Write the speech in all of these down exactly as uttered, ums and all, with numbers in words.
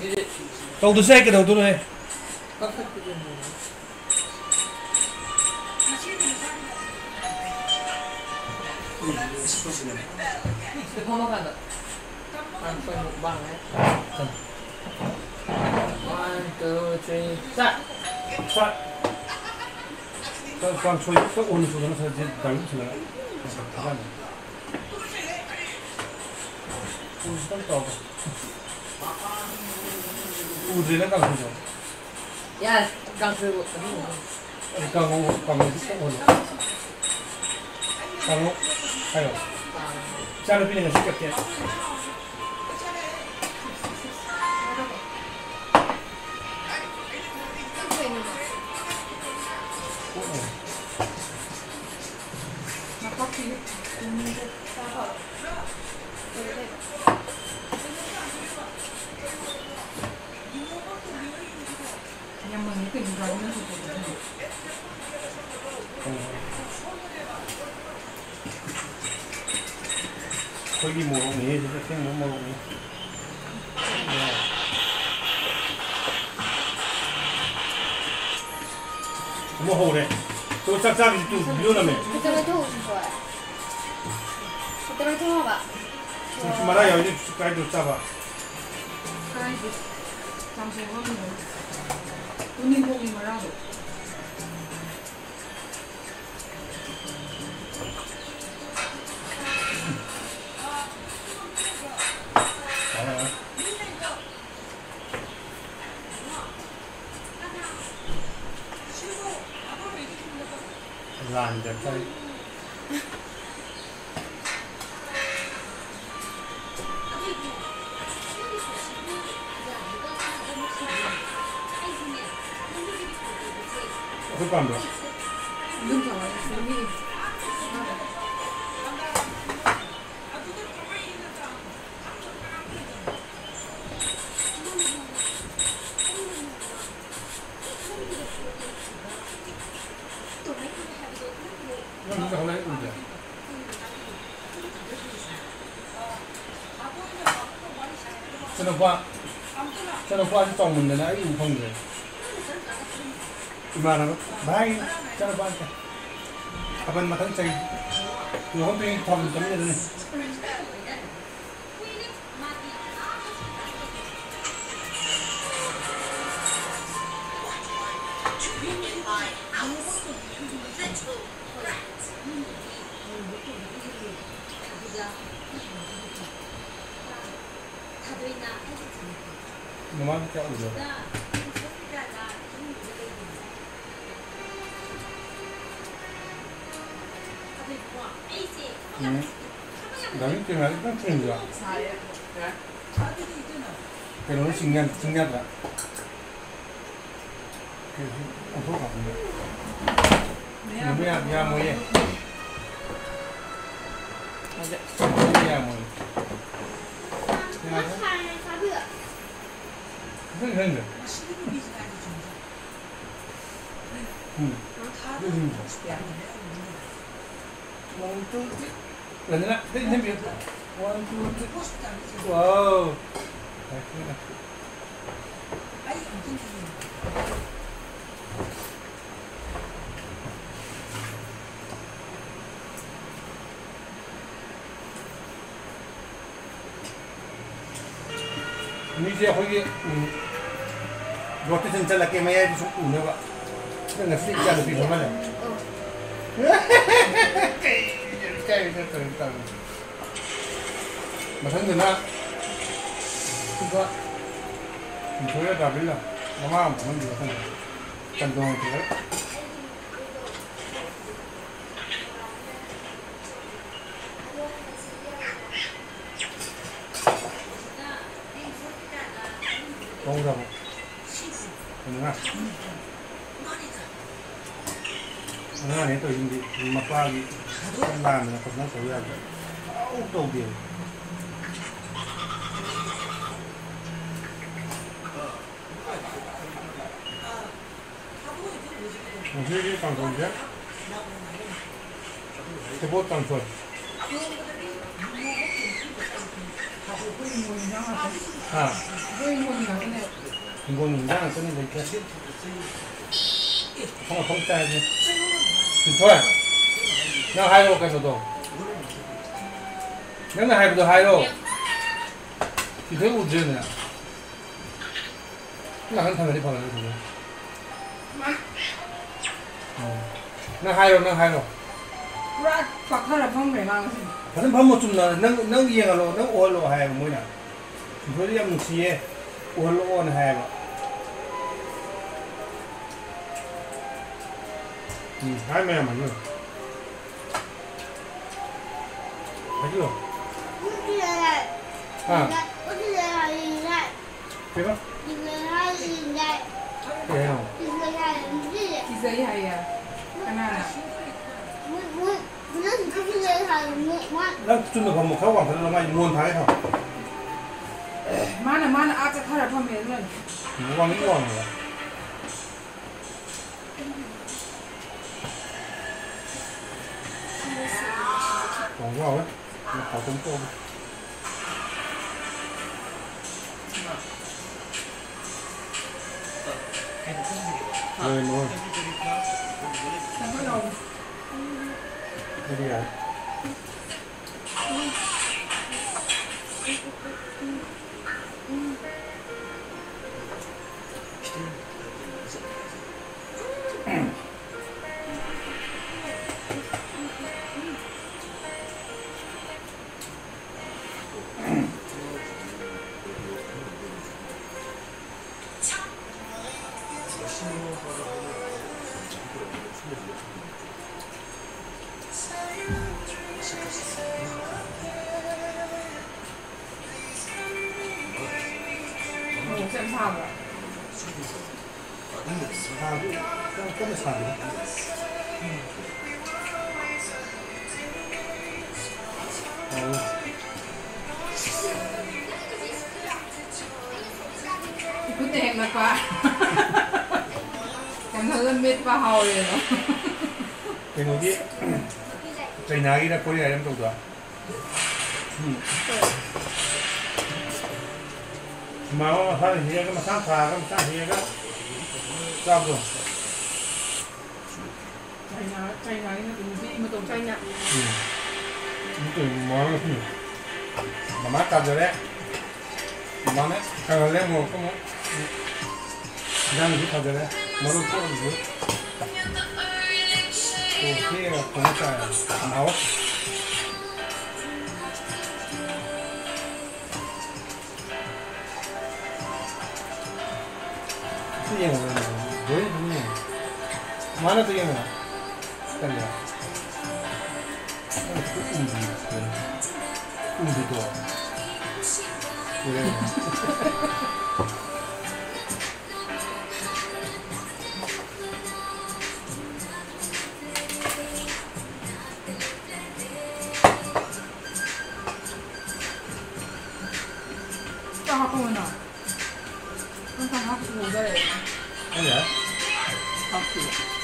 तौदसे कदौदो है One, two, three, start. Start. Con suy có ôn xuống nó sẽ đánh xuống lại. Ôn tăng to. Ôn gì nó càng xuống rồi. Yes, càng suy. Càng ngon càng ngon rất ôn. Càng ngon. Hay rồi. Cha nó pin là sẽ kẹt. Nhưng mà những cái gì đó nó sẽ có gì mùa này thì sẽ mùa mùa này mùa hồ này tôi chắc chắn thì tôi biết là mình kita itu semua kita itu apa mà đây giờ cái đồ sao vậy cái gì làm gì không nữa tôi nhìn không nhìn mà ra được làm đẹp đây không còn được đừng rồi đừng đi nó không lấy ủi được cho nó qua cho nó qua cái phòng mình là ấy không rồi mà nó bay cho nó qua cái apa makan cai nó không bị phòng chấm như thế này nó mang kẹo được đấy cái này nó không được cái nó sinh nhật sinh nhật ạ cái ông thuốc học nữa nó mới ăn ra mồi ấy ra mồi rất là được ừ rất là one two three lần nữa thế thêm việc one two three wow 이제 거기 롯데 센터 라게 마야 좀 우는 거. 근데 프리즈 안에 비서 말이야. cái cái từ từ mà thấy người ta không có mình thấy là biết là nó mà không được không cần đồ thì đấy không đâu đúng không nó này tôi đi mà qua đi làm là nó phải là đầu tiên mình sẽ đi càng thuần chứ cái bốt càng thuần à 이거는 나는 끊는다 이렇게 하지. không không trai gì thì thôi nó hai đô cái đồ đồ nếu là hai đồ hai đô thì thấy một chuyện này nó không thằng này đi vào này thôi nó hai đô nó hai đô 락 박하라 방매 망신. 다른 밥 못 좀 나. 능 능 이행하러 능 오월로 하야 뭐냐. 그거야 무시에 오월로 온 하야. 음, 할매야 맞아. 맞아. 아. 그래요? 그래요. 기사야야. 하나. 나 좀 더 밥 먹고 와. 그러면 많이 무언 다 해서. 많아 많아 아까 하라 방매는. 뭐가 이거 하는 거야? còn quá rồi họ cũng tôm rồi luôn đi rồi xem sao rồi. à cái cái này xài được 그때 행락과 감사는 몇 바하오예요. cái người kia cái này là coi là em đâu đó mà nó phải là cái mà sáng phà cái mà sáng hiện cái sao rồi China China nó cũng gì mà tổng China. ừ cái món nó gì mà má cặp rồi đấy món đấy cái là lấy một cái món ra mình cặp rồi đấy món nó có gì ok là cũng phải nấu cái gì mà với cái gì mà nó cái gì mà cái gì cái gì cái gì đó 다 갖고 오나. 항상 갖고 오래. 아니야 갖고.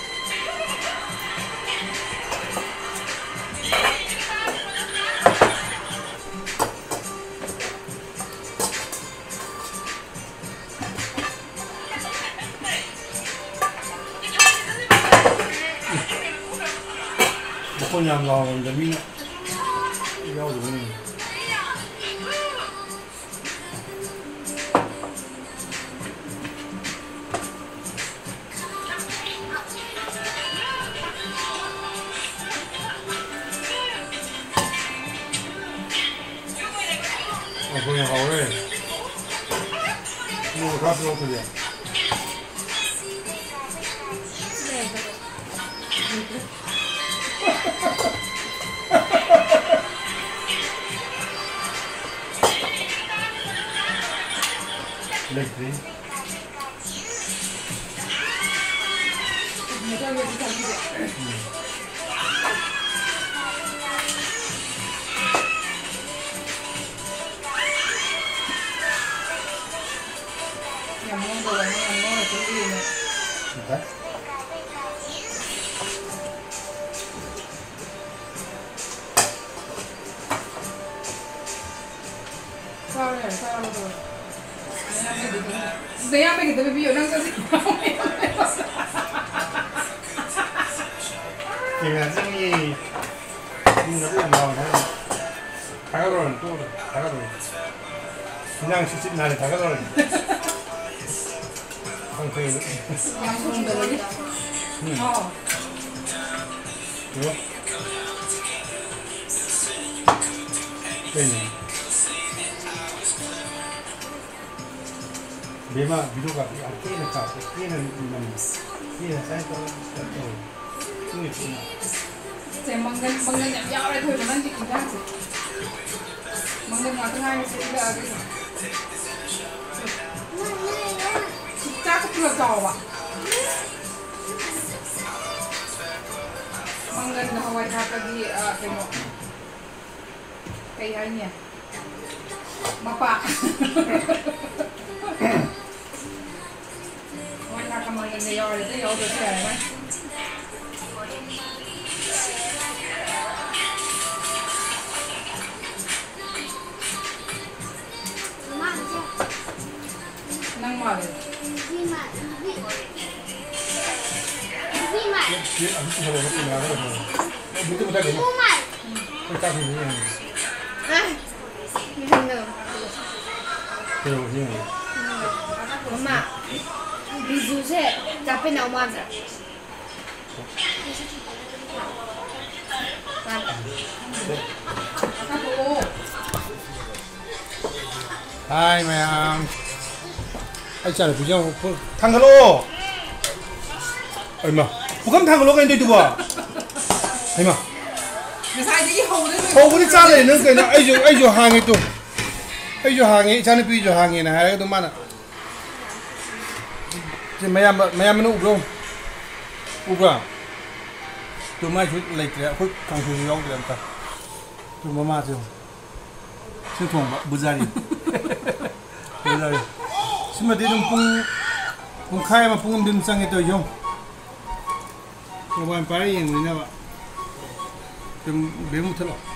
먹고 냐면 나오는데 미 이거 뭐니 어 그냥 가오래 뭐 가스 어떻게 렉지 무장에 무장에. 그냥 먹는 거 그냥 먹는 거 준비해. 진짜? 사람을 사람으로. 내가 Đấy em mình cái video đang cho gì 그냥 생이 이거 나온 거 다가도는 또 다가도 그냥 시집 날에 다가도는 상태에 양손 들어리 어 이거 되네 매마 위로가 끼는 까 끼는 끼는 사이즈 또 Sẽ măng ngân, măng ngân nhảm nhạo đây thôi mà đang chị ra rồi. Măng ngân vào thứ hai sẽ là cái chắc chắc chưa trò ạ. Măng ngân là Hawaii tháp lagi cái nó cái hay nhỉ? Bapak. Hawaii tháp cái măng ngân này rồi thì tôi được cái này. Nang mali. 뒤에 안 붙어서 먹고 나가서 밑에 못하게 뭐 꼴딱 그냥 그리고 그냥 엄마, 미주새 잡히 나오면 돼. Hai mày anh trả lời của nhau thằng lô ấy mà bố cầm thằng lô cái đây tụi bà ấy mà Cái sai cái hầu đấy. hầu cái cha này nó cái nó ấy rồi ấy rồi hàng ấy tụi ấy rồi hàng ấy cha nó pi rồi hàng ấy này hai cái tụi mà nè thì mày em mày em nó úp không úp à tụi mày chút lấy cái khối thằng thằng nhau thì làm sao tụi mà mà chứ chứ thằng bự ra đi bự ra đi xin mà đi đồng pung pung khai mà pung đinh sang cái tôi không các bạn phải nhìn người nào ạ đừng bé một thật